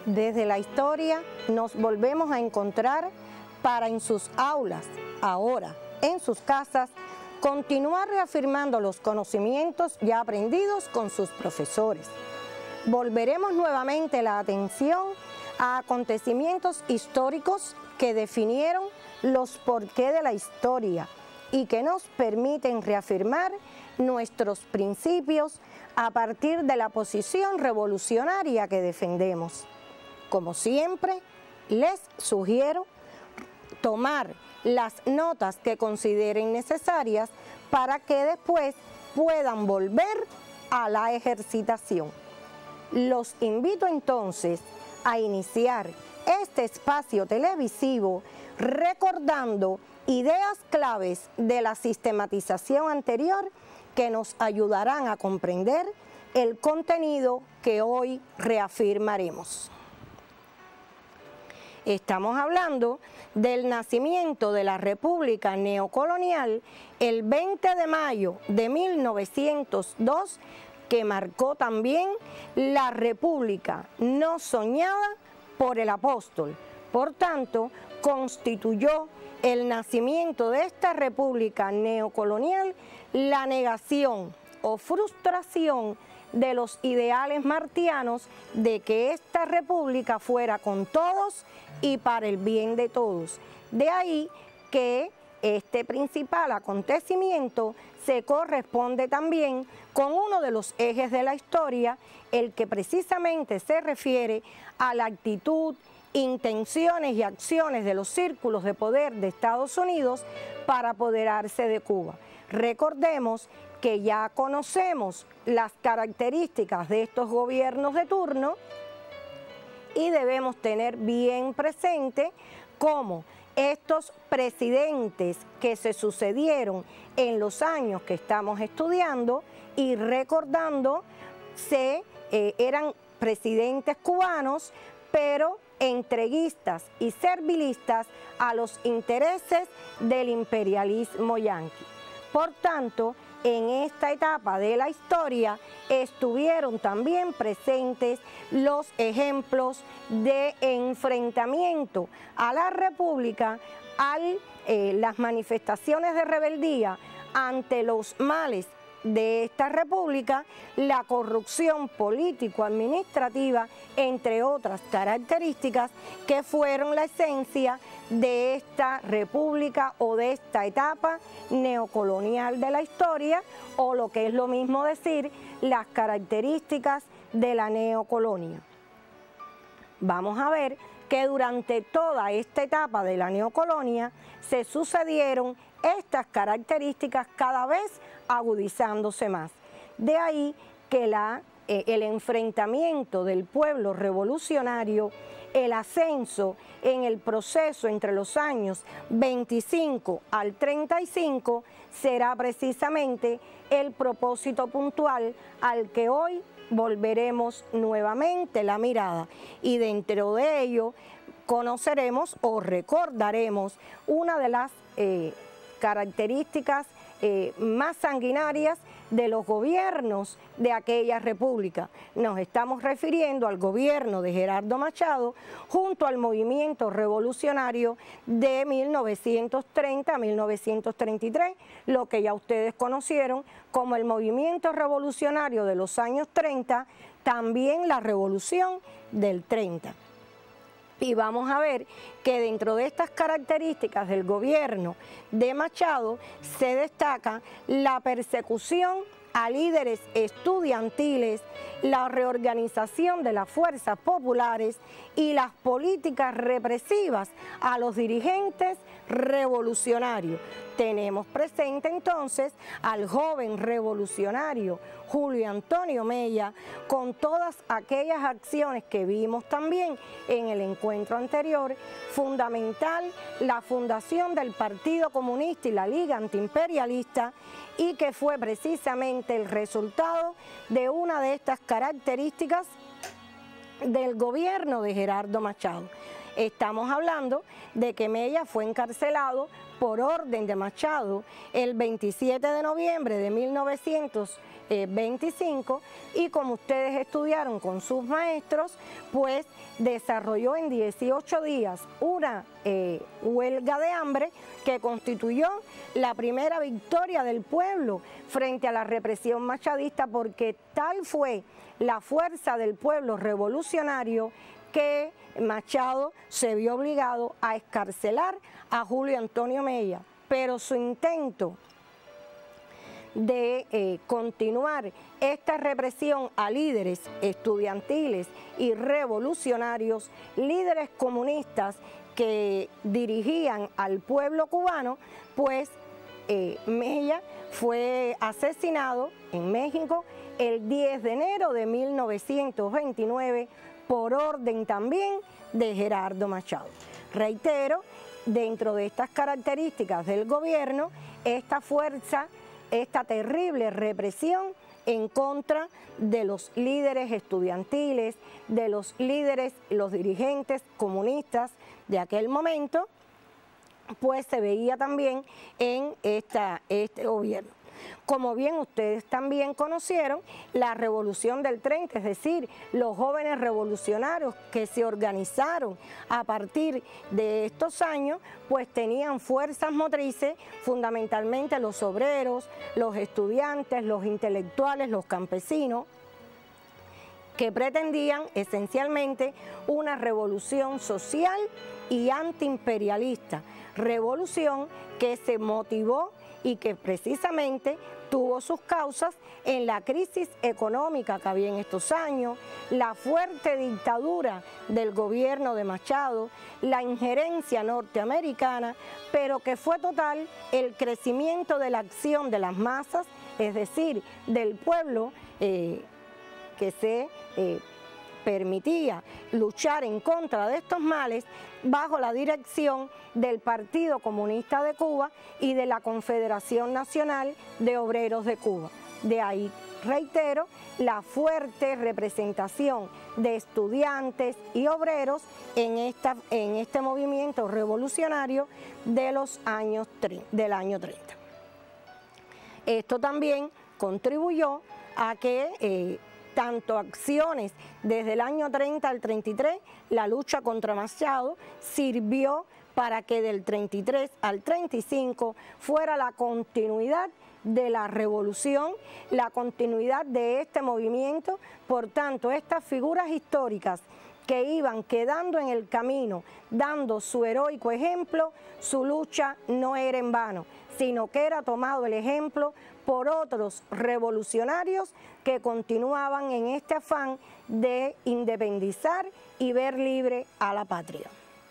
Desde la historia nos volvemos a encontrar para en sus aulas, ahora en sus casas, continuar reafirmando los conocimientos ya aprendidos con sus profesores. Volveremos nuevamente la atención a acontecimientos históricos que definieron los porqué de la historia y que nos permiten reafirmar nuestros principios a partir de la posición revolucionaria que defendemos. Como siempre, les sugiero tomar las notas que consideren necesarias para que después puedan volver a la ejercitación. Los invito entonces a iniciar este espacio televisivo recordando ideas claves de la sistematización anterior que nos ayudarán a comprender el contenido que hoy reafirmaremos. Estamos hablando del nacimiento de la República Neocolonial el 20 de mayo de 1902, que marcó también la República no soñada por el apóstol. Por tanto, constituyó el nacimiento de esta República Neocolonial la negación o frustración de los ideales martianos de que esta república fuera con todos y para el bien de todos. De ahí que este principal acontecimiento se corresponde también con uno de los ejes de la historia, el que precisamente se refiere a la actitud, intenciones y acciones de los círculos de poder de Estados Unidos para apoderarse de Cuba. Recordemos que ya conocemos las características de estos gobiernos de turno y debemos tener bien presente cómo estos presidentes que se sucedieron en los años que estamos estudiando y recordando eran presidentes cubanos, pero entreguistas y servilistas a los intereses del imperialismo yanqui. Por tanto, en esta etapa de la historia estuvieron también presentes los ejemplos de enfrentamiento a la República, las manifestaciones de rebeldía ante los males de esta república, la corrupción político-administrativa, entre otras características que fueron la esencia de esta república o de esta etapa neocolonial de la historia, o lo que es lo mismo decir, las características de la neocolonia. Vamos a ver que durante toda esta etapa de la neocolonia se sucedieron estas características cada vez agudizándose más. De ahí que el enfrentamiento del pueblo revolucionario, el ascenso en el proceso entre los años 25 al 35 será precisamente el propósito puntual al que hoy volveremos nuevamente la mirada, y dentro de ello conoceremos o recordaremos una de las características más sanguinarias de los gobiernos de aquella república. Nos estamos refiriendo al gobierno de Gerardo Machado junto al movimiento revolucionario de 1930 a 1933, lo que ya ustedes conocieron como el movimiento revolucionario de los años 30, también la revolución del 30. Y vamos a ver que dentro de estas características del gobierno de Machado se destaca la persecución a líderes estudiantiles, la reorganización de las fuerzas populares y las políticas represivas a los dirigentes revolucionarios. Tenemos presente entonces al joven revolucionario Julio Antonio Mella con todas aquellas acciones que vimos también en el encuentro anterior, fundamental la fundación del Partido Comunista y la Liga Antiimperialista, y que fue precisamente el resultado de una de estas características del gobierno de Gerardo Machado. Estamos hablando de que Mella fue encarcelado por orden de Machado el 27 de noviembre de 1925 y como ustedes estudiaron con sus maestros, pues desarrolló en 18 días una huelga de hambre que constituyó la primera victoria del pueblo frente a la represión machadista, porque tal fue la fuerza del pueblo revolucionario que Machado se vio obligado a excarcelar a Julio Antonio Mella, pero su intento de continuar esta represión a líderes estudiantiles y revolucionarios, líderes comunistas que dirigían al pueblo cubano, pues Mella fue asesinado en México el 10 de enero de 1929 por orden también de Gerardo Machado. Reitero, dentro de estas características del gobierno, esta fuerza, esta terrible represión en contra de los líderes estudiantiles, de los líderes, los dirigentes comunistas de aquel momento, pues se veía también en este gobierno. Como bien ustedes también conocieron, la Revolución del 30, es decir, los jóvenes revolucionarios que se organizaron a partir de estos años, pues tenían fuerzas motrices, fundamentalmente los obreros, los estudiantes, los intelectuales, los campesinos, que pretendían esencialmente una revolución social y antiimperialista, revolución que se motivó y que precisamente tuvo sus causas en la crisis económica que había en estos años, la fuerte dictadura del gobierno de Machado, la injerencia norteamericana, pero que fue total el crecimiento de la acción de las masas, es decir, del pueblo que se permitía luchar en contra de estos males bajo la dirección del Partido Comunista de Cuba y de la Confederación Nacional de Obreros de Cuba. De ahí, reitero, la fuerte representación de estudiantes y obreros en este movimiento revolucionario de los del año 30. Esto también contribuyó a que tanto acciones desde el año 30 al 33, la lucha contra Machado sirvió para que del 33 al 35 fuera la continuidad de la revolución, la continuidad de este movimiento. Por tanto, estas figuras históricas que iban quedando en el camino, dando su heroico ejemplo, su lucha no era en vano, sino que era tomado el ejemplo por otros revolucionarios que continuaban en este afán de independizar y ver libre a la patria.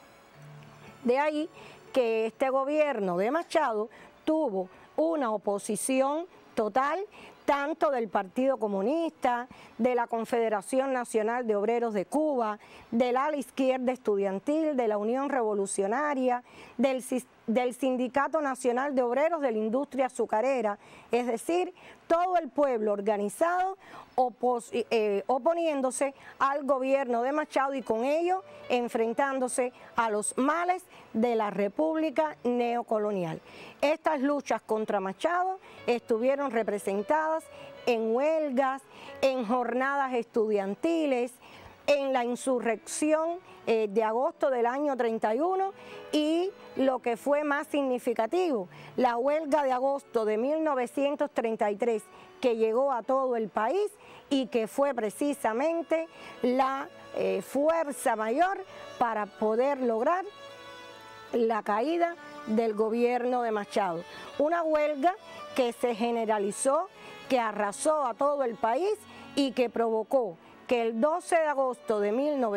De ahí que este gobierno de Machado tuvo una oposición total, tanto del Partido Comunista, de la Confederación Nacional de Obreros de Cuba, del ala izquierda estudiantil, de la Unión Revolucionaria, del Sindicato Nacional de Obreros de la Industria Azucarera, es decir, todo el pueblo organizado oponiéndose al gobierno de Machado y con ello enfrentándose a los males de la República neocolonial. Estas luchas contra Machado estuvieron representadas en huelgas, en jornadas estudiantiles, en la insurrección de agosto del año 31 y lo que fue más significativo, la huelga de agosto de 1933 que llegó a todo el país y que fue precisamente la fuerza mayor para poder lograr la caída del gobierno de Machado. Una huelga que se generalizó, que arrasó a todo el país y que provocó que el 12 de agosto de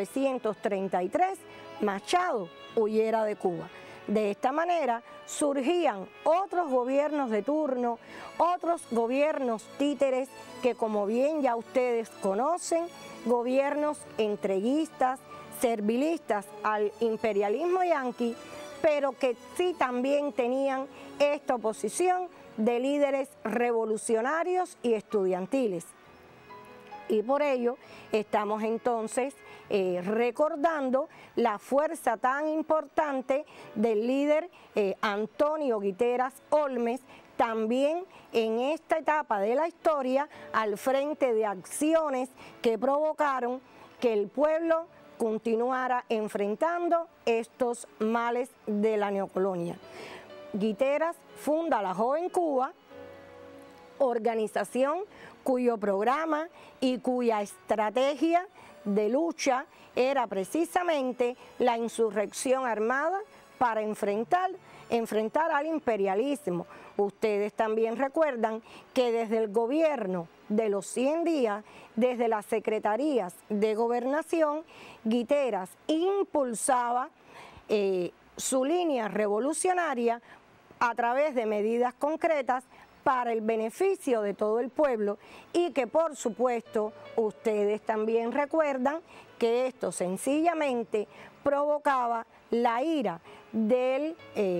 1933 Machado huyera de Cuba. De esta manera surgían otros gobiernos de turno, otros gobiernos títeres que, como bien ya ustedes conocen, gobiernos entreguistas, servilistas al imperialismo yanqui, pero que sí también tenían esta oposición de líderes revolucionarios y estudiantiles. Y por ello estamos entonces recordando la fuerza tan importante del líder Antonio Guiteras Olmes, también en esta etapa de la historia al frente de acciones que provocaron que el pueblo continuara enfrentando estos males de la neocolonia. Guiteras funda la Joven Cuba, organización cuyo programa y cuya estrategia de lucha era precisamente la insurrección armada para enfrentar al imperialismo. Ustedes también recuerdan que desde el gobierno de los 100 días, desde las secretarías de gobernación, Guiteras impulsaba su línea revolucionaria a través de medidas concretas para el beneficio de todo el pueblo y que por supuesto ustedes también recuerdan que esto sencillamente provocaba la ira de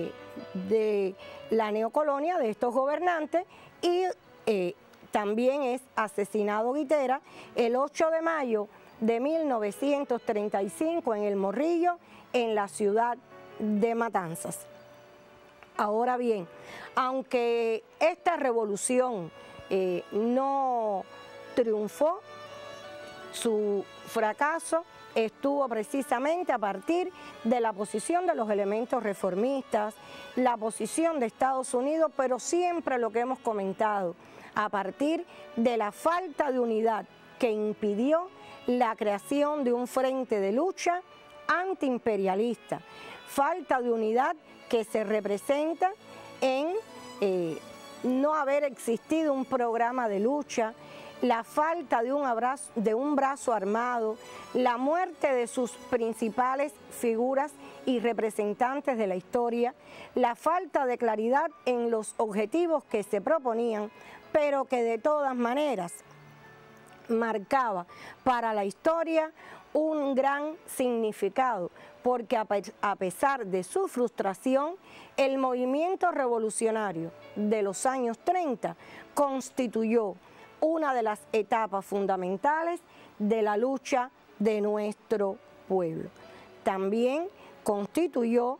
la neocolonia, de estos gobernantes, y también es asesinado Guiteras el 8 de mayo de 1935 en El Morrillo, en la ciudad de Matanzas. Ahora bien, aunque esta revolución no triunfó, su fracaso estuvo precisamente a partir de la posición de los elementos reformistas, la posición de Estados Unidos, pero siempre lo que hemos comentado, a partir de la falta de unidad que impidió la creación de un frente de lucha antiimperialista, falta de unidad que se representa en no haber existido un programa de lucha, la falta de un brazo armado, la muerte de sus principales figuras y representantes de la historia, la falta de claridad en los objetivos que se proponían, pero que de todas maneras marcaba para la historia un gran significado, porque a pesar de su frustración, el movimiento revolucionario de los años 30 constituyó una de las etapas fundamentales de la lucha de nuestro pueblo. También constituyó,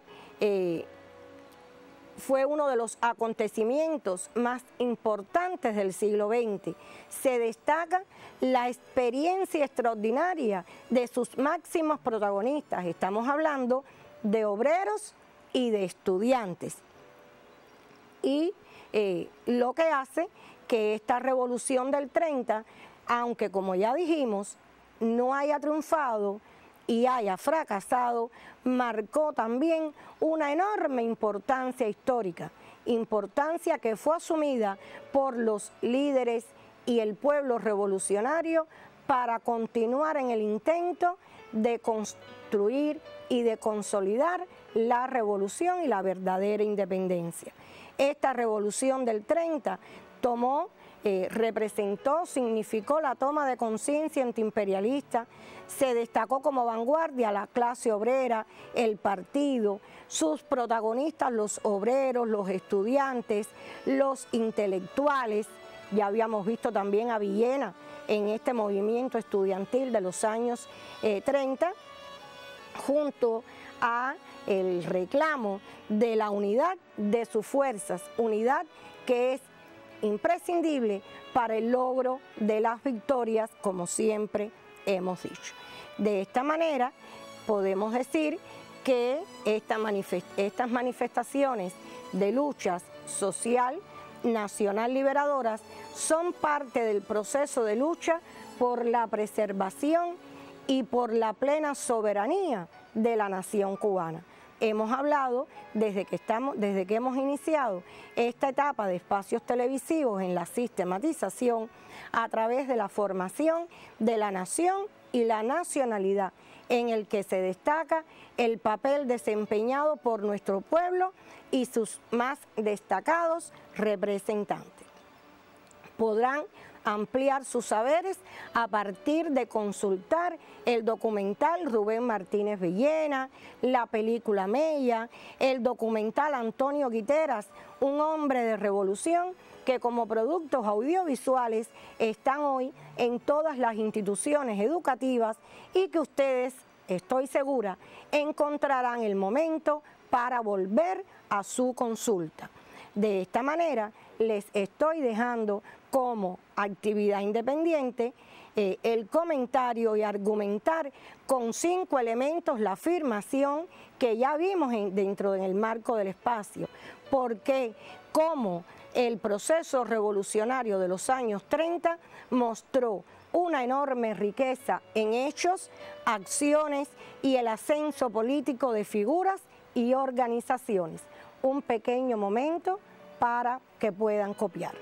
fue uno de los acontecimientos más importantes del siglo XX. Se destaca la experiencia extraordinaria de sus máximos protagonistas. Estamos hablando de obreros y de estudiantes. Y lo que hace que esta revolución del 30, aunque como ya dijimos, no haya triunfado y haya fracasado, marcó también una enorme importancia histórica, importancia que fue asumida por los líderes y el pueblo revolucionario para continuar en el intento de construir y de consolidar la revolución y la verdadera independencia. Esta revolución del 30 representó, significó la toma de conciencia antiimperialista, se destacó como vanguardia la clase obrera, el partido, sus protagonistas, los obreros, los estudiantes, los intelectuales. Ya habíamos visto también a Villena en este movimiento estudiantil de los años 30, junto a el reclamo de la unidad de sus fuerzas, unidad que es imprescindible para el logro de las victorias, como siempre hemos dicho. De esta manera podemos decir que estas manifestaciones de luchas social, nacional liberadoras son parte del proceso de lucha por la preservación y por la plena soberanía de la nación cubana. Hemos hablado desde que hemos iniciado esta etapa de espacios televisivos en la sistematización a través de la formación de la nación y la nacionalidad, en el que se destaca el papel desempeñado por nuestro pueblo y sus más destacados representantes. Podrán ampliar sus saberes a partir de consultar el documental Rubén Martínez Villena, la película Mella, el documental Antonio Guiteras, un hombre de revolución, que como productos audiovisuales están hoy en todas las instituciones educativas y que ustedes, estoy segura, encontrarán el momento para volver a su consulta. De esta manera, les estoy dejando como actividad independiente el comentario y argumentar con 5 elementos la afirmación que ya vimos dentro del marco del espacio. Porque como el proceso revolucionario de los años 30 mostró una enorme riqueza en hechos, acciones y el ascenso político de figuras y organizaciones. Un pequeño momento para que puedan copiar.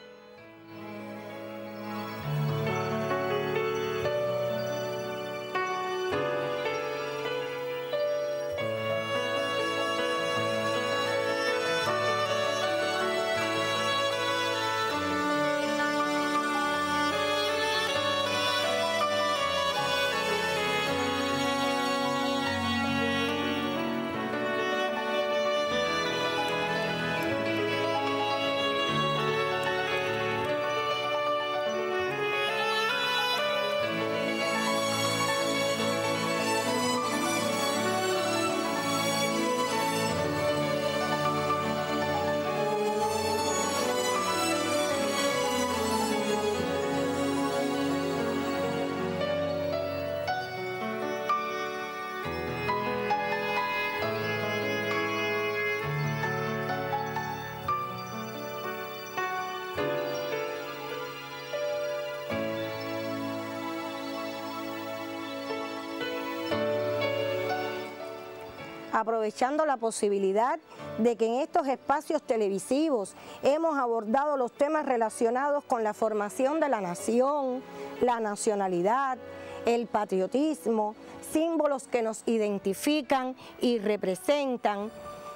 Aprovechando la posibilidad de que en estos espacios televisivos hemos abordado los temas relacionados con la formación de la nación, la nacionalidad, el patriotismo, símbolos que nos identifican y representan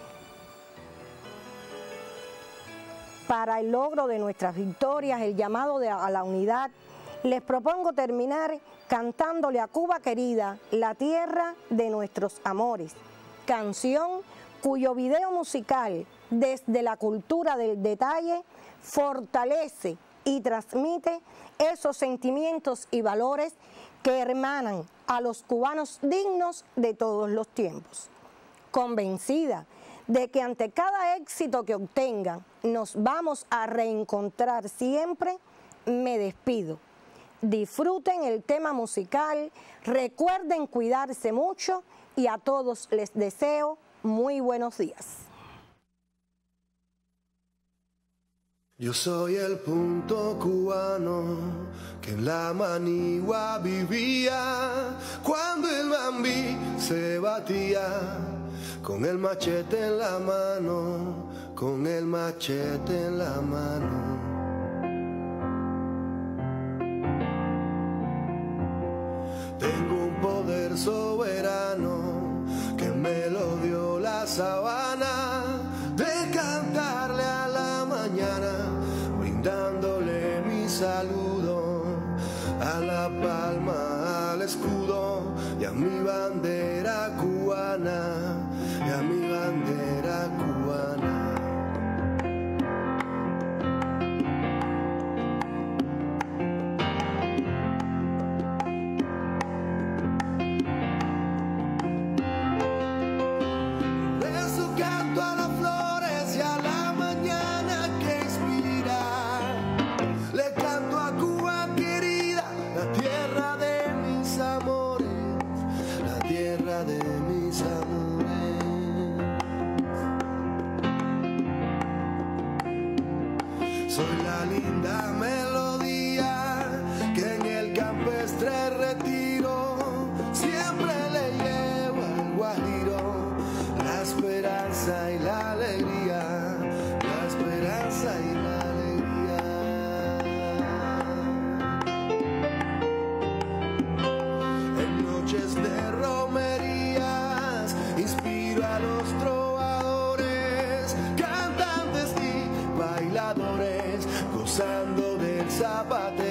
para el logro de nuestras victorias, el llamado a la unidad, les propongo terminar cantándole a Cuba querida, la tierra de nuestros amores. Canción cuyo video musical, desde la cultura del detalle, fortalece y transmite esos sentimientos y valores que hermanan a los cubanos dignos de todos los tiempos. Convencida de que ante cada éxito que obtengan nos vamos a reencontrar siempre, me despido. Disfruten el tema musical, recuerden cuidarse mucho y a todos les deseo muy buenos días. Yo soy el punto cubano que en la manigua vivía cuando el bambí se batía con el machete en la mano, con el machete en la mano. Tengo un poder soberano que me lo dio la sabana, de cantarle a la mañana, brindándole mi saludo a la palma, al escudo y a mi bandera cubana, y a mi bandera cubana. Soy la linda melodía que en el campestre retiro siempre le llevo al guajiro la esperanza y la alegría, la esperanza y la alegría. En noches de romerías inspiro a los trovadores, cantantes y bailadores, gozando del zapateo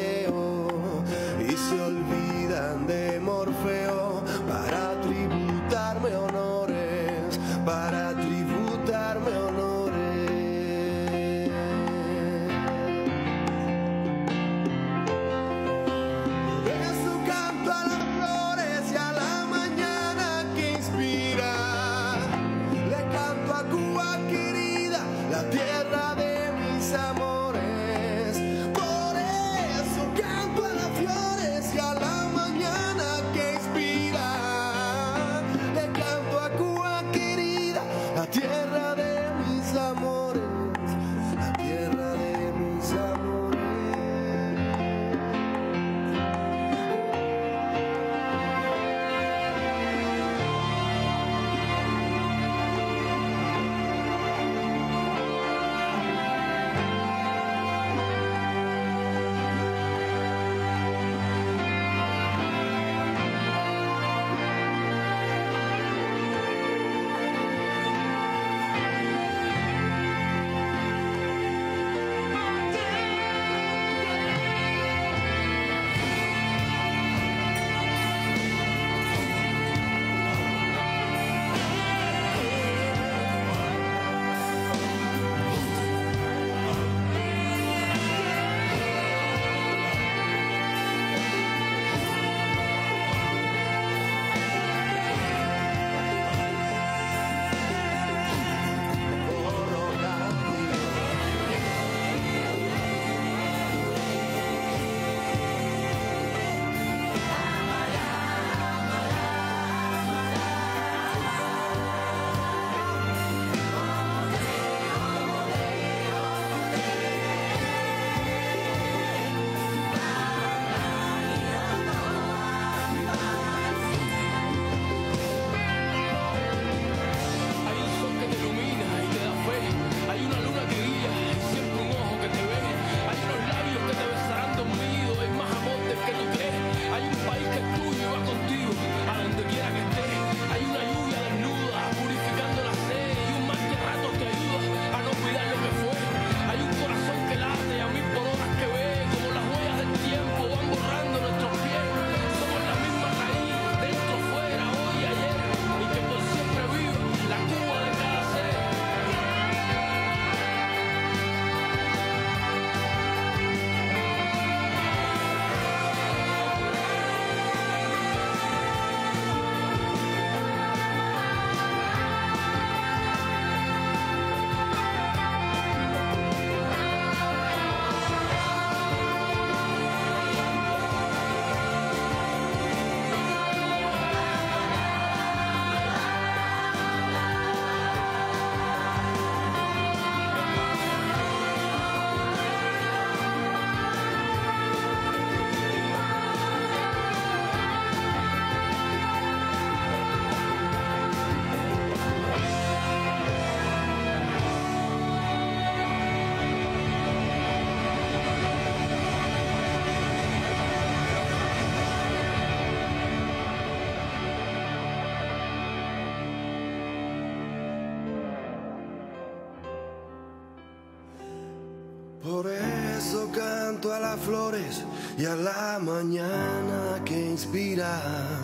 canto a las flores y a la mañana que inspira.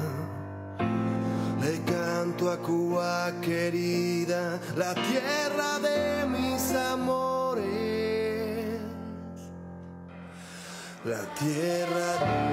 Le canto a Cuba querida, la tierra de mis amores, la tierra de